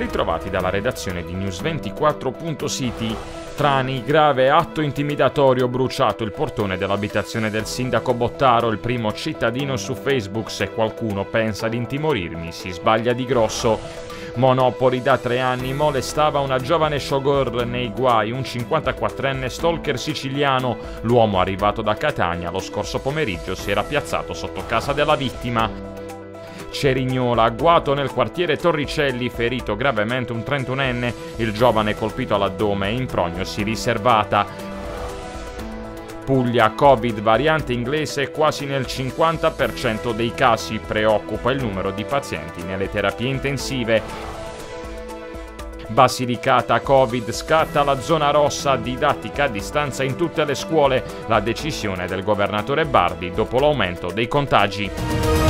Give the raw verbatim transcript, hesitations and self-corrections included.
ritrovati dalla redazione di News ventiquattro punto City. Trani, grave atto intimidatorio, bruciato il portone dell'abitazione del sindaco Bottaro, il primo cittadino su Facebook. Se qualcuno pensa di intimorirmi si sbaglia di grosso. Monopoli, da tre anni molestava una giovane showgirl nei guai, un cinquantaquattrenne stalker siciliano. L'uomo arrivato da Catania lo scorso pomeriggio si era piazzato sotto casa della vittima. Cerignola, agguato nel quartiere Torricelli, ferito gravemente un trentunenne, il giovane colpito all'addome e in prognosi riservata. Puglia, Covid, variante inglese quasi nel cinquanta per cento dei casi, preoccupa il numero di pazienti nelle terapie intensive. Basilicata, Covid, scatta la zona rossa, didattica a distanza in tutte le scuole, la decisione del governatore Bardi dopo l'aumento dei contagi.